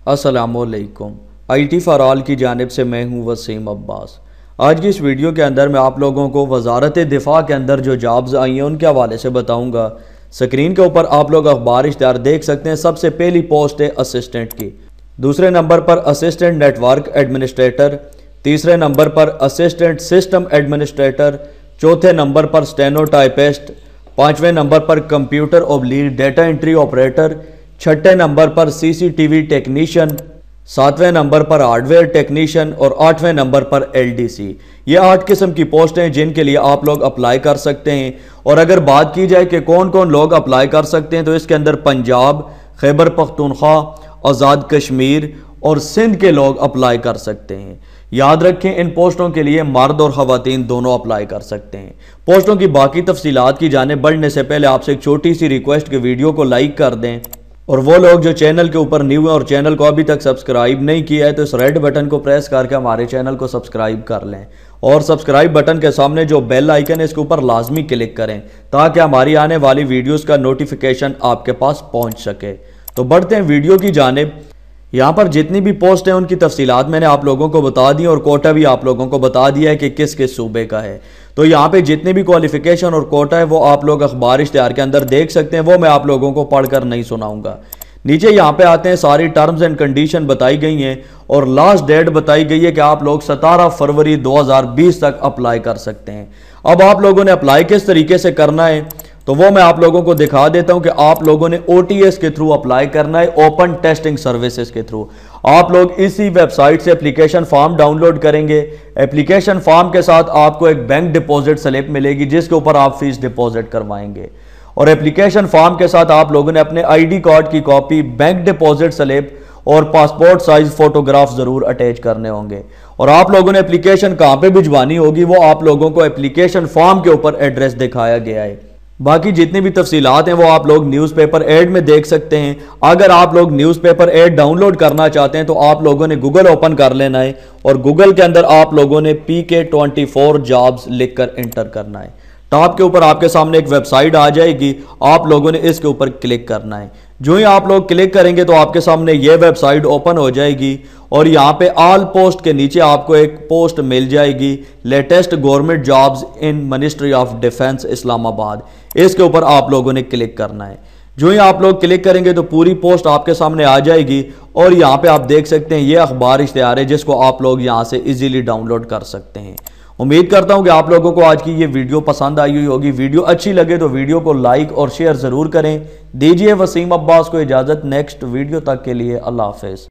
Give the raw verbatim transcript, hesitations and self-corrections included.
अस्सलामुअलैकुम। I T for all की जानिब से मैं हूं वसीम अब्बास। आज की इस वीडियो के अंदर मैं आप लोगों को वजारत दिफा के अंदर जो जॉब्स आई हैं उनके हवाले से बताऊंगा। स्क्रीन के ऊपर आप लोग अखबार इश्तिहार देख सकते हैं। सबसे पहली पोस्ट है असिस्टेंट की, दूसरे नंबर पर असिस्टेंट नेटवर्क एडमिनिस्ट्रेटर, तीसरे नंबर पर असिस्टेंट सिस्टम एडमिनिस्ट्रेटर, चौथे नंबर पर स्टेनोटाइपिस्ट, पाँचवें नंबर पर computer oblique data entry operator, छठे नंबर पर सीसीटीवी टेक्नीशियन, सातवें नंबर पर हार्डवेयर टेक्नीशियन और आठवें नंबर पर एलडीसी। ये आठ किस्म की पोस्टें हैं जिनके लिए आप लोग अप्लाई कर सकते हैं। और अगर बात की जाए कि कौन कौन लोग अप्लाई कर सकते हैं तो इसके अंदर पंजाब, खैबर पख्तूनख्वा, आज़ाद कश्मीर और सिंध के लोग अप्लाई कर सकते हैं। याद रखें, इन पोस्टों के लिए मर्द और ख़वातीन दोनों अप्लाई कर सकते हैं। पोस्टों की बाकी तफसीलात की जानिब बढ़ने से पहले आपसे एक छोटी सी रिक्वेस्ट कि वीडियो को लाइक कर दें, और वो लोग जो चैनल के ऊपर न्यू हैं और चैनल को अभी तक सब्सक्राइब नहीं किया है तो इस रेड बटन को प्रेस करके हमारे चैनल को सब्सक्राइब कर लें। और सब्सक्राइब बटन के सामने जो बेल आइकन है इसके ऊपर लाजमी क्लिक करें ताकि हमारी आने वाली वीडियोस का नोटिफिकेशन आपके पास पहुंच सके। तो बढ़ते हैं वीडियो की जानिब। यहाँ पर जितनी भी पोस्ट हैं उनकी तफसीलात मैंने आप लोगों को बता दी और कोटा भी आप लोगों को बता दिया है कि किस किस सूबे का है। तो यहाँ पे जितनी भी क्वालिफिकेशन और कोटा है वो आप लोग अखबार इश्तिहार के अंदर देख सकते हैं, वो मैं आप लोगों को पढ़कर नहीं सुनाऊंगा। नीचे यहाँ पे आते हैं, सारी टर्म्स एंड कंडीशन बताई गई हैं और लास्ट डेट बताई गई है कि आप लोग सत्रह फरवरी दो हज़ार बीस तक अप्लाई कर सकते हैं। अब आप लोगों ने अप्लाई किस तरीके से करना है तो वो मैं आप लोगों को दिखा देता हूं कि आप लोगों ने ओ टी एस के थ्रू अप्लाई करना है, ओपन टेस्टिंग सर्विसेज के थ्रू। आप लोग इसी वेबसाइट से एप्लीकेशन फॉर्म डाउनलोड करेंगे। एप्लीकेशन फॉर्म के साथ आपको एक बैंक डिपॉजिट स्लिप मिलेगी जिसके ऊपर आप फीस डिपॉजिट करवाएंगे, और एप्लीकेशन फॉर्म के साथ आप लोगों ने अपने आईडी कार्ड की कॉपी, बैंक डिपॉजिट स्लिप और पासपोर्ट साइज फोटोग्राफ जरूर अटैच करने होंगे। और आप लोगों ने एप्लीकेशन कहां पे भिजवानी होगी वो आप लोगों को एप्लीकेशन फॉर्म के ऊपर एड्रेस दिखाया गया है। बाकी जितनी भी तफसीलात हैं वो आप लोग न्यूज़पेपर ऐड में देख सकते हैं। अगर आप लोग न्यूज़पेपर ऐड डाउनलोड करना चाहते हैं तो आप लोगों ने गूगल ओपन कर लेना है और गूगल के अंदर आप लोगों ने P K twenty four jobs लिखकर इंटर करना है। टॉप के ऊपर आपके सामने एक वेबसाइट आ जाएगी, आप लोगों ने इसके ऊपर क्लिक करना है। जो ही आप लोग क्लिक करेंगे तो आपके सामने ये वेबसाइट ओपन हो जाएगी और यहाँ पे ऑल पोस्ट के नीचे आपको एक पोस्ट मिल जाएगी, latest government jobs in ministry of defence Islamabad. इसके ऊपर आप लोगों ने क्लिक करना है। जो ही आप लोग क्लिक करेंगे तो पूरी पोस्ट आपके सामने आ जाएगी और यहाँ पे आप देख सकते हैं ये अखबार इश्तिहार है जिसको आप लोग यहाँ से इजीली डाउनलोड कर सकते हैं। उम्मीद करता हूं कि आप लोगों को आज की ये वीडियो पसंद आई हुई होगी। वीडियो अच्छी लगे तो वीडियो को लाइक और शेयर जरूर करें। दीजिए वसीम अब्बास को इजाजत। नेक्स्ट वीडियो तक के लिए अल्लाह हाफिज।